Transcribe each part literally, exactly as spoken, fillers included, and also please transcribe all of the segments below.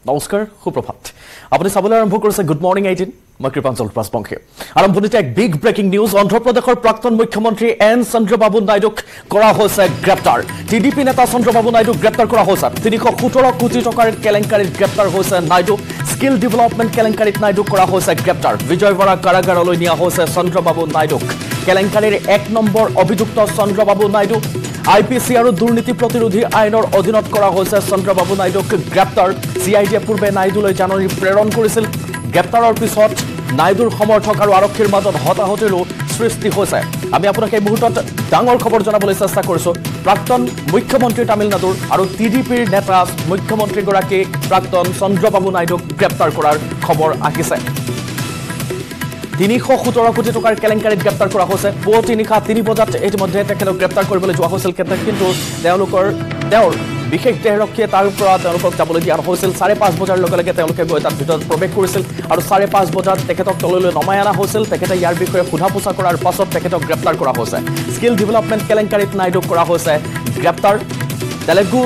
নমস্কাৰ সুপ্ৰভাত আপুনি চাবলৈ আৰম্ভ কৰিছে গুড মৰ্নিং এইটিন মই কৃপাঞ্চল ৰাজবংশী আৰম্ভণিতে এক বিগ ব্ৰেকিং নিউজ অন্ধ্ৰপ্ৰদেশৰ প্ৰাক্তন মুখ্যমন্ত্ৰী এন চন্দ্ৰবাবু নাইডুক কৰা হৈছে গ্ৰেপ্তাৰ টিডিপি নেতা চন্দ্ৰবাবু নাইডুক গ্ৰেপ্তাৰ কৰা হৈছে তিনিশ সোতৰ কোটি টকাৰ কেলেংকাৰীত গ্ৰেপ্তাৰ হৈছে নাইডু স্কিল ডেভেলপমেণ্ট কেলেংকাৰীত নাইডুক কৰা হৈছে গ্ৰেপ্তাৰ বিজয়ৱাড়া কাৰাগাৰলৈ নিয়া হৈছে চন্দ্ৰবাবু নাইডুক কেলেংকাৰীৰ এক নম্বৰ অভিযুক্ত চন্দ্ৰবাবু নাইডু আইপিসি আৰু দুৰ্নীতি প্ৰতিৰোধী আইনৰ অধীনত কৰা হৈছে চন্দ্ৰবাবু নাইডুক গ্ৰেপ্তাৰ চিআইডিয়ে পূৰ্বে নাইডুলৈ জাননী প্ৰেৰণ কৰিছিল গ্ৰেপ্তাৰৰ পিছত নাইডুৰ সমৰ্থক আৰু আৰক্ষীৰ মাজত হতাহতিৰো সৃষ্টি হৈছে আমি আপোনাক এই মুহূৰ্তত ডাঙৰ খবৰ জনাবলৈ চেষ্টা কৰিছো প্ৰাক্তন মুখ্যমন্ত্ৰী তামিলনাডুৰ আৰু টিডিপিৰ নেতা মুখ্যমন্ত্ৰীগৰাকী প্ৰাক্তন চন্দ্ৰবাবু নাইডুক গ্ৰেপ্তাৰ কৰাৰ খবৰ আহিছে তিনিশ সোতৰ কোটি টকাৰ কেলেংকাৰীত গ্ৰেপ্তাৰ কৰা হৈছে পুৱতি নিশা তিনি বজাত ইতিমধ্যে তেখেতক গ্ৰেপ্তাৰ কৰিবলৈ যোৱা হৈছিল কিন্তু তেওঁলোকৰ তেওঁৰ বিশেষ দেহৰক্ষীয়ে তাৰ পৰা তেওঁলোকক যাবলৈ দিয়া হৈছিল চাৰে পাঁচ বজাৰ লগে লগে তেওঁলোকে গৈ তাত ভিতৰত প্ৰৱেশ কৰিছিল আৰু চাৰে পাঁচ বজাত তেখেতক তললৈ নমাই অনা হৈছিল তেখেতে ইয়াৰ বিষয়ে সোধা পোছা কৰাৰ পাছত তেখেতক গ্ৰেপ্তাৰ কৰা হৈছে স্কিল ডেভেলপমেণ্ট কেলেংকাৰীত নাইডুক কৰা হৈছে গ্ৰেপ্তাৰ তেলেগু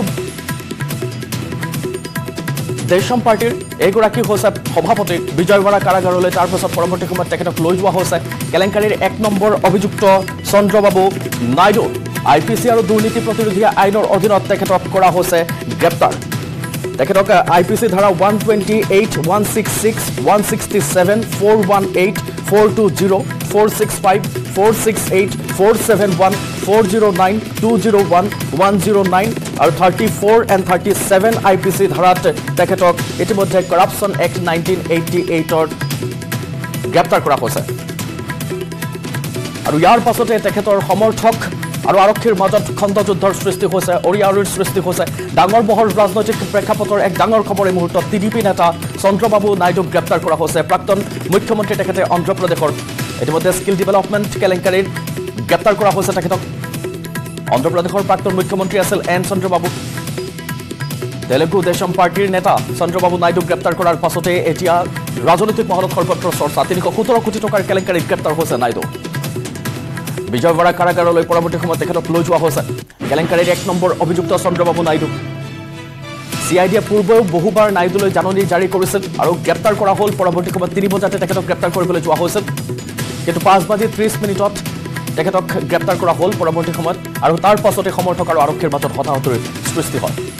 দেশম পাৰ্টিৰ এইগৰাকী হৈছে সভাপতি বিজয়ৱাড়া কাৰাগাৰলৈ তাৰ পাছত পৰৱৰ্তী সময়ত তেখেতক লৈ যোৱা হৈছে কেলেংকাৰীৰ এক নম্বৰ অভিযুক্ত চন্দ্ৰবাবু নাইডু আইপিসি আৰু দুৰ্নীতি প্ৰতিৰোধী আইনৰ অধীনত তেখেতক কৰা হৈছে গ্ৰেপ্তাৰ তেখেতক আইপিসি ধাৰা one twenty eight one six six one sixty seven four one eight four two zero' four six five four six eight four seven one four zero' nine two zero' one one zero' nine আৰু thirty four and thirty seven IPC ধাৰাত তেখেতক ইতিমধ্যে corruption act nineteen eighty এইটৰ গ্ৰেপ্তাৰ কৰা হৈছে আৰু ইয়াৰ পাছতে তেখেতৰ সমৰ্থক আৰু আৰক্ষীৰ মাজত খণ্ডযুদ্ধৰ সৃষ্টি হৈছে অৰিয়াৰিৰ সৃষ্টি হৈছে ডাঙৰ বহল ৰাজনৈতিক প্ৰেক্ষাপটৰ এক ডাঙৰ খবৰ এই মুহূৰ্তত টিডিপি নেতা চন্দ্ৰবাবু নাইডুক গ্ৰেপ্তাৰ কৰা হৈছে প্ৰাক্তন মুখ্যমন্ত্ৰী তেখেতে অন্ধ্ৰপ্ৰদেশৰ ইতিমধ্যে স্কিল ডেভেলপমেণ্ট কেলেংকাৰীত গ্ৰেপ্তাৰ কৰা হৈছে তেখেতক অন্ধ্ৰপ্ৰদেশৰ প্ৰাক্তন মুখ্যমন্ত্ৰী আছিল এন চন্দ্ৰবাবু তেলেগু দেশম পাৰ্টিৰ নেতা চন্দ্ৰবাবু নাইডুক গ্ৰেপ্তাৰ কৰাৰ পাছতে এতিয়া ৰাজনৈতিক মহলত সৰ্বত্ৰ চৰ্চা তিনিশ সোতৰ কোটি টকাৰ কেলেংকাৰীত গ্ৰেপ্তাৰ হৈছে নাইডু বিজয়ৱাড়া কাৰাগাৰলৈ পৰৱৰ্তী সময়ত তেখেতক লৈ যোৱা হৈছে কেলেংকাৰীৰ এক নম্বৰ অভিযুক্ত চন্দ্ৰবাবু নাইডু চিআইডিয়ে পূৰ্বেও বহুবাৰ নাইডুলৈ জাননী জাৰি কৰিছিল আৰু গ্ৰেপ্তাৰ কৰা হ'ল পৰৱৰ্তী সময়ত তিনি বজাতে তেখেতক গ্ৰেপ্তাৰ কৰিবলৈ যোৱা হৈছিল কিন্তু পাঁচ বাজি ত্ৰিছ মিনিটত তেখেতক গ্ৰেপ্তাৰ কৰা হ'ল পৰৱৰ্তী সময়ত আৰু তাৰ পাছতে সমৰ্থক আৰু আৰক্ষীৰ মাজত হতাহতিৰ সৃষ্টি হয়